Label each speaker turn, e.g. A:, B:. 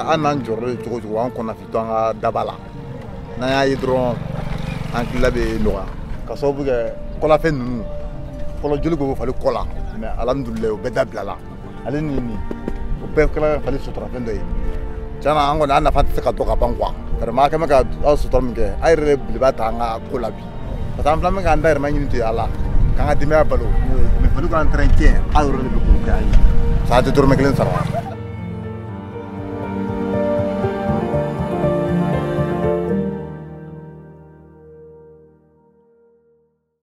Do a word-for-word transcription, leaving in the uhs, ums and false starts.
A: an n'an jɔrɔ cogo cogo an kɔnɔ fitɔ an ka daba la n'an y'a ye dɔrɔn an hakilila bɛ nɔgɔya ka sababu kɛ kɔlafɛn ninnu fɔlɔ joli bɛ falen kɔ la mɛ alhamdulilayi o bɛɛ dabila la ale ni nin o bɛɛ kɛla ka falen suturafɛn dɔ ye tiɲɛna an kɔni an nafa tɛ se ka dɔn ka ban quoi vraiment a kɛ mɛ ka aw sutura min kɛ a yɛrɛ belebeleba ta an ka ko la bi parce que an fana bɛ k'an dahirimɛ ɲini ten a la k'an ka denbaya balo mɛ fali k'an train tiɲɛ aw yɛrɛ de bɛ k'o kɛ an ye sa a tɛ dɔrɔmɛ kelen sara